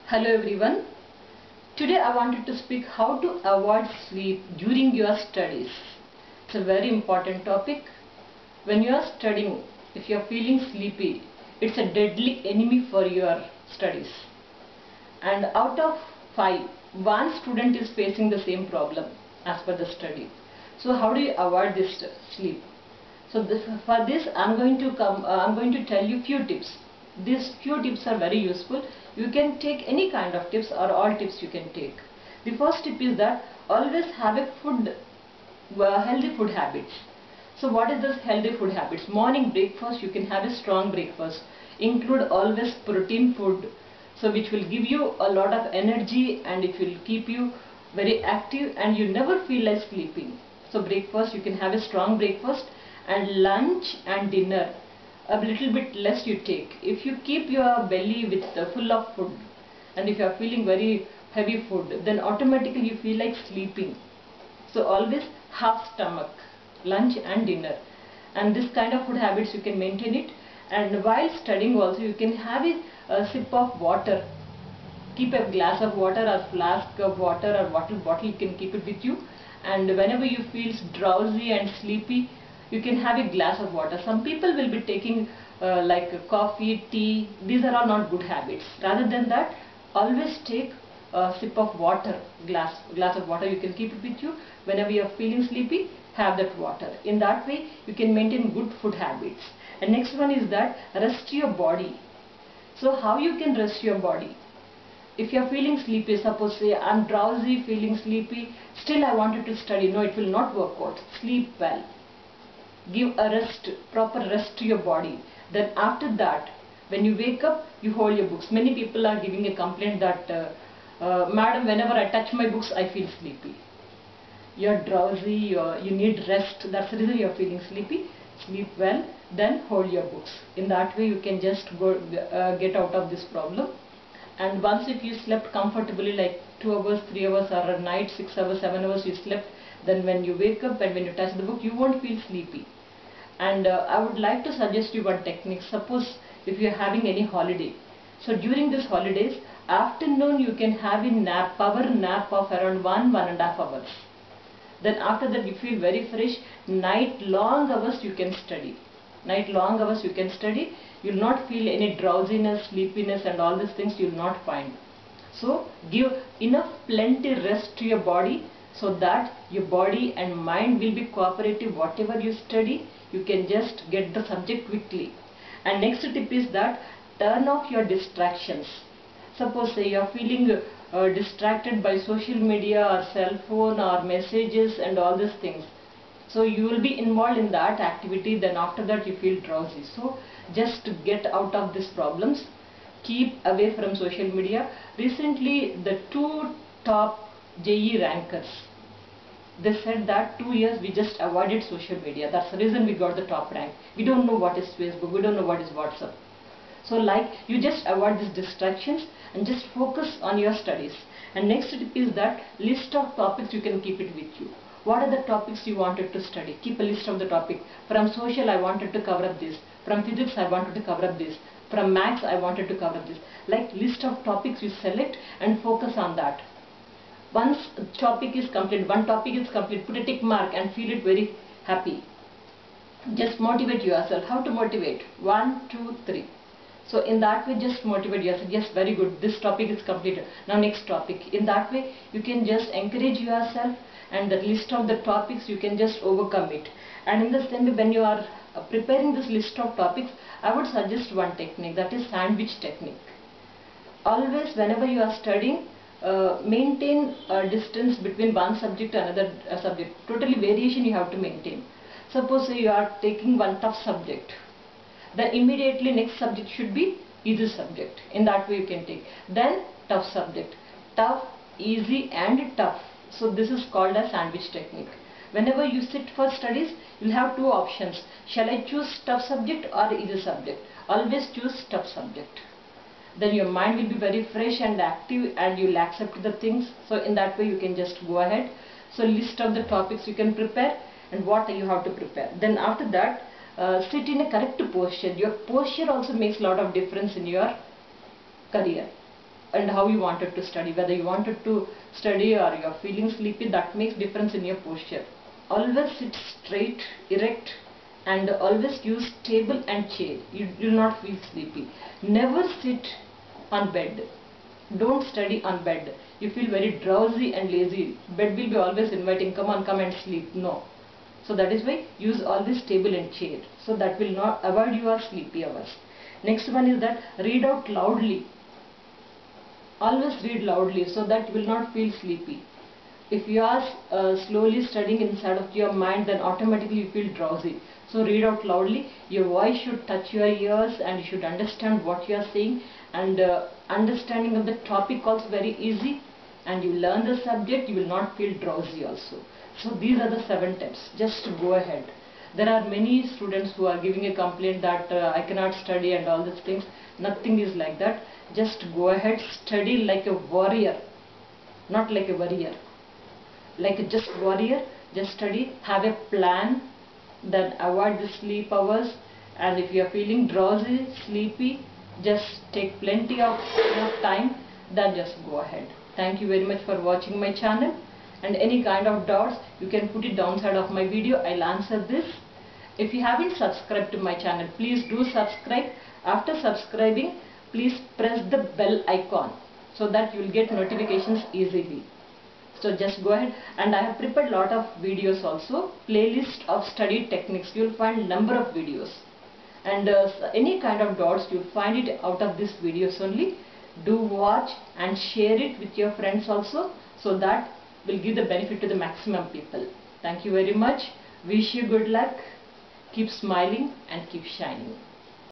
Hello everyone. Today I wanted to speak how to avoid sleep during your studies. It's a very important topic. When you are studying, if you are feeling sleepy, it's a deadly enemy for your studies. And out of 5, one student is facing the same problem as per the study. So how do you avoid this sleep? So for this I'm going to tell you few tips. These few tips are very useful. You can take any kind of tips or all tips you can take. The first tip is that always have a healthy food habits. So what is this healthy food habits? Morning breakfast, you can have a strong breakfast. Include always protein food, so which will give you a lot of energy and it will keep you very active and you never feel like sleeping. So breakfast, you can have a strong breakfast, and lunch and dinner a little bit less you take. If you keep your belly with full of food and if you are feeling very heavy food, then automatically you feel like sleeping. So always half stomach, lunch and dinner, and this kind of food habits you can maintain it. And while studying also you can have a sip of water. Keep a glass of water or flask of water or bottle, you can keep it with you, and whenever you feel drowsy and sleepy, you can have a glass of water. Some people will be taking like coffee, tea. These are all not good habits. Rather than that, always take a sip of water, glass of water. You can keep it with you. Whenever you are feeling sleepy, have that water. In that way, you can maintain good food habits. And next one is that rest your body. So how you can rest your body? If you are feeling sleepy, suppose say I am drowsy, feeling sleepy, still I wanted to study. No, it will not work out. Sleep well. Give a rest, proper rest to your body. Then after that, when you wake up, you hold your books. Many people are giving a complaint that, Madam, whenever I touch my books, I feel sleepy. You're drowsy, you need rest. That's the reason you're feeling sleepy. Sleep well, then hold your books. In that way, you can just get out of this problem. And once if you slept comfortably, like 2 hours, 3 hours, or a night, 6 hours, 7 hours you slept, then when you wake up and when you touch the book, you won't feel sleepy. And I would like to suggest you one technique. Suppose if you are having any holiday, so during these holidays, afternoon you can have a nap, power nap of around 1–1.5 hours. Then after that you feel very fresh. Night long hours you can study. Night long hours you can study. You will not feel any drowsiness, sleepiness and all these things you will not find. So give enough plenty rest to your body, so that your body and mind will be cooperative. Whatever you study, you can just get the subject quickly. And next tip is that turn off your distractions. Suppose say you are feeling distracted by social media or cell phone or messages and all these things. So you will be involved in that activity, then after that you feel drowsy. So just to get out of these problems, keep away from social media. Recently the 2 top JEE rankers, they said that 2 years we just avoided social media. That's the reason we got the top rank. We don't know what is Facebook, we don't know what is WhatsApp. So like you just avoid these distractions and just focus on your studies. And next tip is that list of topics you can keep it with you. What are the topics you wanted to study? Keep a list of the topic. From social I wanted to cover up this. From physics I wanted to cover up this. From maths I wanted to cover this. Like list of topics you select and focus on that. Once topic is complete, one topic is complete, put a tick mark and feel it very happy. Just motivate yourself. How to motivate? 1, 2, 3. So in that way just motivate yourself. Yes, very good, this topic is completed, now next topic. In that way you can just encourage yourself, and the list of the topics you can just overcome it. And in the same way, when you are preparing this list of topics, I would suggest one technique, that is sandwich technique. Always whenever you are studying, maintain a distance between one subject to another subject. Totally variation you have to maintain. Suppose you are taking one tough subject, then immediately next subject should be easy subject. In that way you can take. Then tough subject. Tough, easy and tough. So this is called a sandwich technique. Whenever you sit for studies, you will have 2 options. Shall I choose tough subject or easy subject? Always choose tough subject. Then your mind will be very fresh and active and you will accept the things. So in that way you can just go ahead. So list of the topics you can prepare and what you have to prepare. Then after that, sit in a correct posture. Your posture also makes a lot of difference in your career. and how you wanted to study. Whether you wanted to study or you are feeling sleepy, that makes difference in your posture. Always sit straight, erect, and always use table and chair. You will not feel sleepy. Never sit on bed. Don't study on bed. You feel very drowsy and lazy. Bed will be always inviting, come on, come and sleep. No. So that is why use always table and chair. So that will not avoid your sleepy hours. Next one is that read out loudly. Always read loudly so that you will not feel sleepy. If you are slowly studying inside of your mind, then automatically you feel drowsy. So read out loudly. Your voice should touch your ears and you should understand what you are saying. And understanding of the topic also very easy. And you learn the subject, you will not feel drowsy also. So these are the 7 tips. Just go ahead. There are many students who are giving a complaint that I cannot study and all these things. Nothing is like that. Just go ahead, study like a warrior, not like a warrior. Like a just warrior, just study, have a plan, then avoid the sleep hours, and if you are feeling drowsy, sleepy, just take plenty of enough time, then just go ahead. Thank you very much for watching my channel, and any kind of doubts you can put it downside of my video. I'll answer this. If you haven't subscribed to my channel, please do subscribe. After subscribing, please press the bell icon so that you will get notifications easily. So just go ahead, and I have prepared lot of videos also, playlist of study techniques. You will find number of videos, and any kind of doubts you will find it out of this videos only. Do watch and share it with your friends also, so that will give the benefit to the maximum people. Thank you very much. Wish you good luck. Keep smiling and keep shining.